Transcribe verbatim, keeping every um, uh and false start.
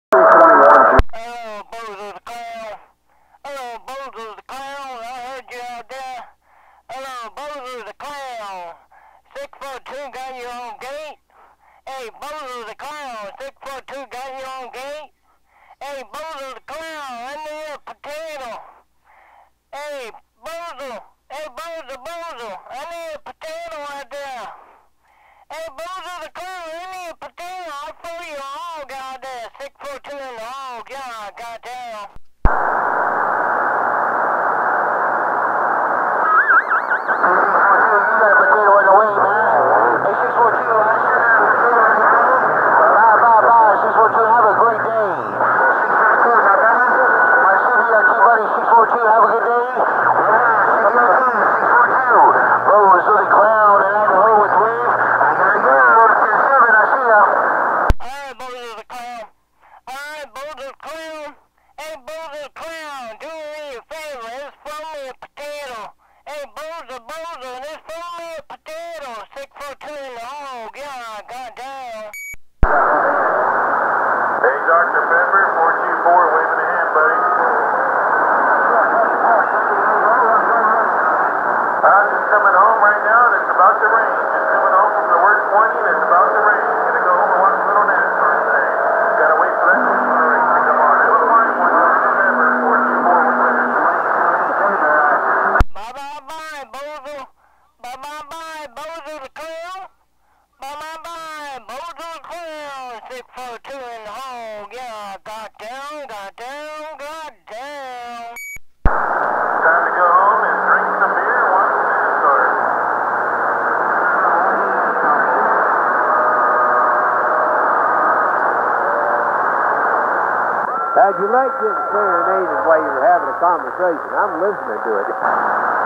Hello, Bozo the Clown. Hello, Bozo the Clown. I heard you out there. Hello, Bozo the Clown. six four two got your own gate. Hey, Bozo the Clown. six four two got your own gate. Hey, Bozo the Clown. I need a potato. Hey, Bozo. Hey, Bozo, Bozo. I need a potato out there. Hey, Bozo the Clown. I need a potato. I'll throw you a hog out there. six four two in the hog. Yeah, goddamn. Have a good day. Bozo the Clown and Idaho with Wave. I gotta go. seven, I see ya. Alright, Bozo the Clown. Alright, Bozo the Clown. Hey, Bozo the Clown, do me a favor. Just throw me a potato. Hey, Bozo, Bozo, just throw me a potato. six four two in the hog. Yeah, goddamn. Hey, Doctor Pepper, four two four, waving a hand, buddy. I'm just coming home right now and it's about to rain. Just coming home from the work twenty and it's about to rain. Gonna go home and watch a little NASCAR today. Gotta wait for that NASCAR race to come on. Have a fine one, Doctor Pepper, four two four with winners. Bye-bye-bye, Bozo. Bye-bye-bye, Bozo the Clown. Bye-bye-bye, Bozo the Clown. six four two in the hog. Yeah, goddamn, goddamn, goddamn. Time to go home and drink some beer and watch NASCAR. How'd you like getting serenaded while you were having a conversation? I'm listening to it.